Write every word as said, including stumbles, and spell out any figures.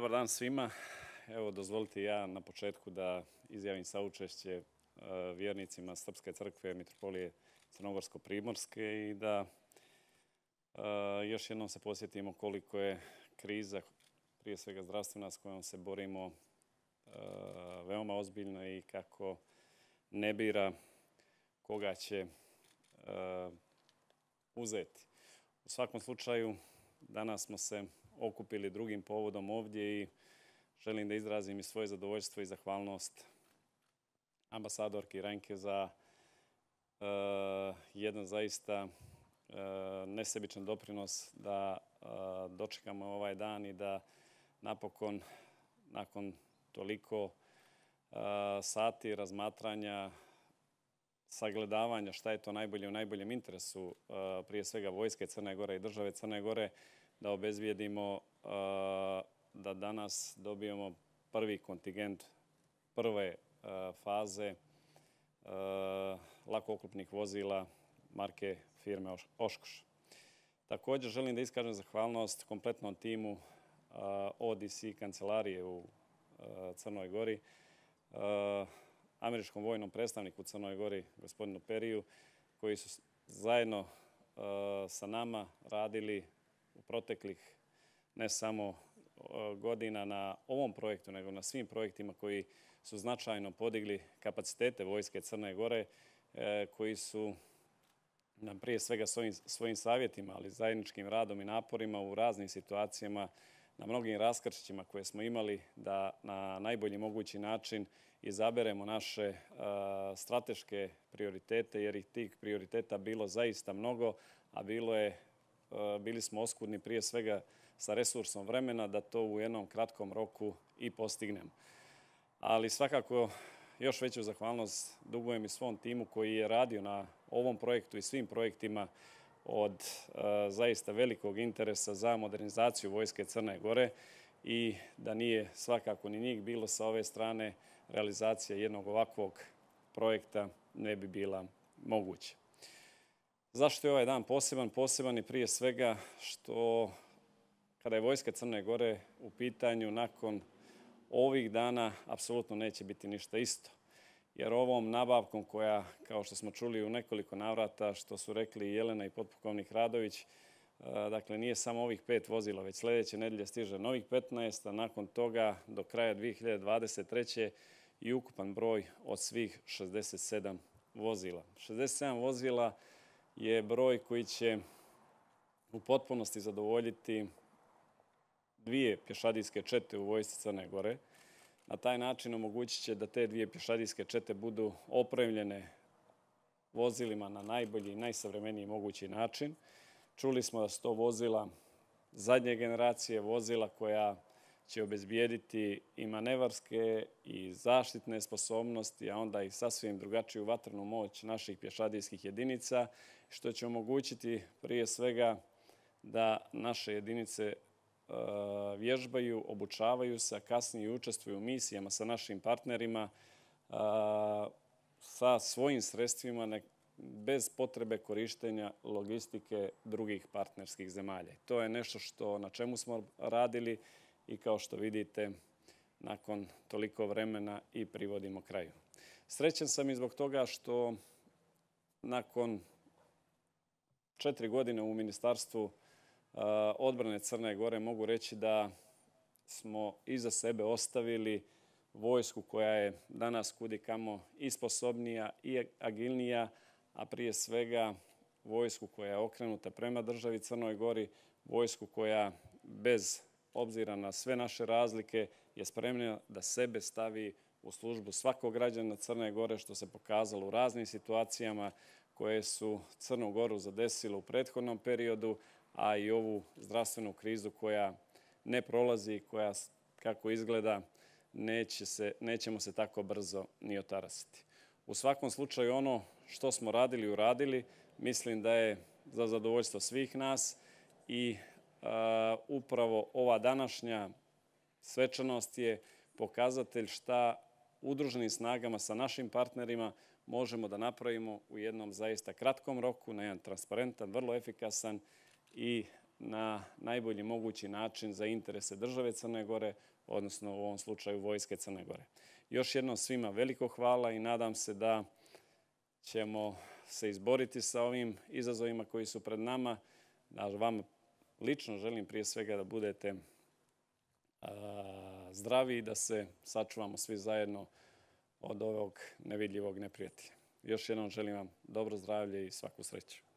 Dobar dan svima. Evo, dozvolite ja na početku da izjavim saučešće vjernicima Srpske crkve Mitropolije Crnogorsko-primorske i da još jednom se podsjetimo koliko je kriza, prije svega zdravstvena, s kojom se borimo, veoma ozbiljno i kako ne bira koga će uzeti. U svakom slučaju, danas smo se okupili drugim povodom ovdje i želim da izrazim i svoje zadovoljstvo i zahvalnost ambasadorki Renke za uh, jedan zaista uh, nesebičan doprinos da uh, dočekamo ovaj dan i da napokon, nakon toliko uh, sati razmatranja, sagledavanja šta je to najbolje u najboljem interesu, uh, prije svega vojske Crne Gore i države Crne Gore, da obezbijedimo uh, da danas dobijemo prvi kontingent prve uh, faze uh, lakooklopnih vozila marke firme Oshkosh. Također želim da iskažem zahvalnost kompletnom timu uh, O D C kancelarije u uh, Crnoj Gori, uh, američkom vojnom predstavniku u Crnoj Gori, gospodinu Periju, koji su zajedno uh, sa nama radili u proteklih ne samo godina na ovom projektu, nego na svim projektima koji su značajno podigli kapacitete vojske Crne Gore, koji su nam prije svega svojim, svojim savjetima, ali zajedničkim radom i naporima u raznim situacijama, na mnogim raskršćima koje smo imali, da na najbolji mogući način izaberemo naše uh, strateške prioritete, jer ih tih prioriteta bilo zaista mnogo, a bilo je bili smo oskudni prije svega sa resursom vremena da to u jednom kratkom roku i postignemo. Ali svakako još veću zahvalnost dugujem i svom timu koji je radio na ovom projektu i svim projektima od uh, zaista velikog interesa za modernizaciju vojske Crne Gore i da nije svakako ni njih bilo sa ove strane, realizacija jednog ovakvog projekta ne bi bila moguća. Zašto je ovaj dan poseban? Poseban je prije svega što kada je vojska Crne Gore u pitanju, nakon ovih dana apsolutno neće biti ništa isto. Jer ovom nabavkom koja, kao što smo čuli u nekoliko navrata, što su rekli Jelena i potpukovnik Radović, dakle nije samo ovih pet vozila, već sljedeće nedelje stiže novih petnaest, a nakon toga do kraja dvije hiljade dvadeset treće i ukupan broj od svih šezdeset sedam vozila. šezdeset sedam vozila je broj koji će u potpunosti zadovoljiti dvije pješadijske čete u vojsci Crne Gore. Na taj način omogućit će da te dvije pješadijske čete budu opremljene vozilima na najbolji i najsavremeniji mogući način. Čuli smo da su to vozila zadnje generacije, vozila koja će obezbijediti i manevarske i zaštitne sposobnosti, a onda i sasvim drugačiju vatrenu moć naših pješadijskih jedinica, što će omogućiti prije svega da naše jedinice uh, vježbaju, obučavaju se, a kasnije učestvuju u misijama sa našim partnerima uh, sa svojim sredstvima ne, bez potrebe korištenja logistike drugih partnerskih zemalja. To je nešto što, na čemu smo radili i kao što vidite, nakon toliko vremena i privodimo kraju. Srećan sam i zbog toga što nakon četiri godine u Ministarstvu uh, odbrane Crne Gore mogu reći da smo iza sebe ostavili vojsku koja je danas kudikamo i sposobnija i agilnija, a prije svega vojsku koja je okrenuta prema državi Crnoj Gori, vojsku koja bez obzira na sve naše razlike je spremna da sebe stavi u službu svakog građana Crne Gore, što se pokazalo u raznim situacijama koje su Crnu Goru zadesile u prethodnom periodu, a i ovu zdravstvenu krizu koja ne prolazi i koja, kako izgleda, neće se, nećemo se tako brzo ni otarasiti. U svakom slučaju, ono što smo radili i uradili, mislim da je za zadovoljstvo svih nas i uh, upravo ova današnja svečanost je pokazatelj šta udruženim snagama sa našim partnerima možemo da napravimo u jednom zaista kratkom roku, na jedan transparentan, vrlo efikasan i na najbolji mogući način za interese države Crne Gore, odnosno u ovom slučaju Vojske Crne Gore. Još jednom svima veliko hvala i nadam se da ćemo se izboriti sa ovim izazovima koji su pred nama. Vama lično želim prije svega da budete a, zdravi i da se sačuvamo svi zajedno od ovog nevidljivog neprijatelja. Još jednom želim vam dobro zdravlje i svaku sreću.